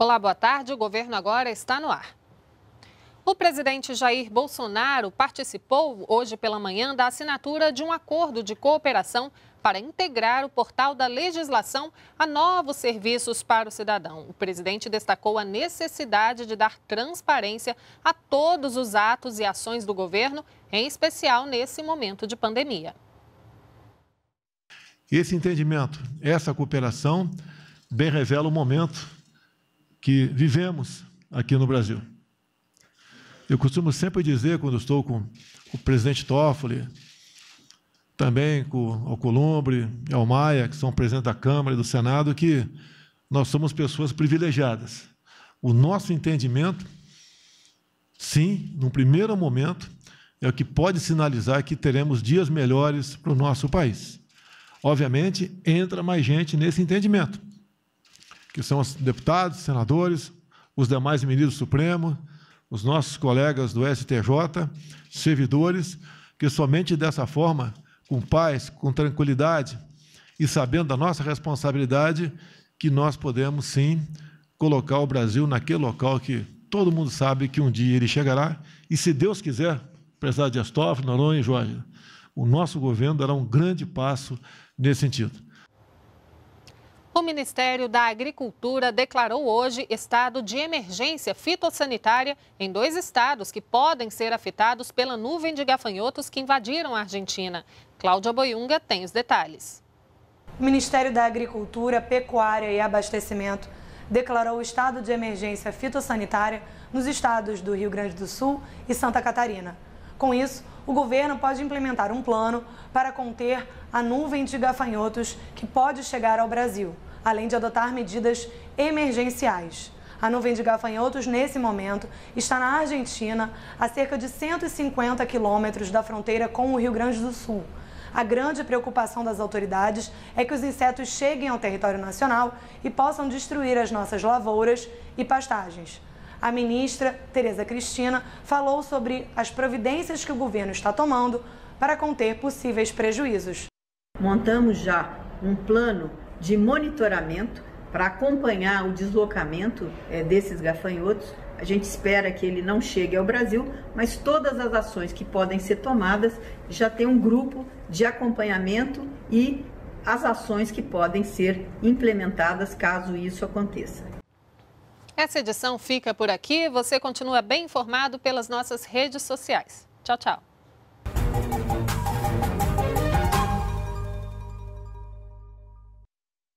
Olá, boa tarde. O governo agora está no ar. O presidente Jair Bolsonaro participou hoje pela manhã da assinatura de um acordo de cooperação para integrar o portal da legislação a novos serviços para o cidadão. O presidente destacou a necessidade de dar transparência a todos os atos e ações do governo, em especial nesse momento de pandemia. Esse entendimento, essa cooperação, bem revela o momento que vivemos aqui no Brasil. Eu costumo sempre dizer, quando estou com o presidente Toffoli, também com o Alcolumbre e ao Maia, que são presidentes da Câmara e do Senado, que nós somos pessoas privilegiadas. O nosso entendimento, sim, num primeiro momento, é o que pode sinalizar que teremos dias melhores para o nosso país. Obviamente, entra mais gente nesse entendimento, que são os deputados, senadores, os demais ministros do Supremo, os nossos colegas do STJ, servidores, que somente dessa forma, com paz, com tranquilidade e sabendo da nossa responsabilidade, que nós podemos, sim, colocar o Brasil naquele local que todo mundo sabe que um dia ele chegará, e se Deus quiser, presidente Dias Toffoli, Noronha e Jorge, o nosso governo dará um grande passo nesse sentido. O Ministério da Agricultura declarou hoje estado de emergência fitossanitária em 2 estados que podem ser afetados pela nuvem de gafanhotos que invadiram a Argentina. Cláudia Boiunga tem os detalhes. O Ministério da Agricultura, Pecuária e Abastecimento declarou o estado de emergência fitossanitária nos estados do Rio Grande do Sul e Santa Catarina. Com isso, o governo pode implementar um plano para conter a nuvem de gafanhotos que pode chegar ao Brasil, além de adotar medidas emergenciais. A nuvem de gafanhotos, nesse momento, está na Argentina, a cerca de 150 quilômetros da fronteira com o Rio Grande do Sul. A grande preocupação das autoridades é que os insetos cheguem ao território nacional e possam destruir as nossas lavouras e pastagens. A ministra Tereza Cristina falou sobre as providências que o governo está tomando para conter possíveis prejuízos. Montamos já um plano de monitoramento para acompanhar o deslocamento desses gafanhotos. A gente espera que ele não chegue ao Brasil, mas todas as ações que podem ser tomadas já tem um grupo de acompanhamento e as ações que podem ser implementadas caso isso aconteça. Essa edição fica por aqui. Você continua bem informado pelas nossas redes sociais. Tchau, tchau.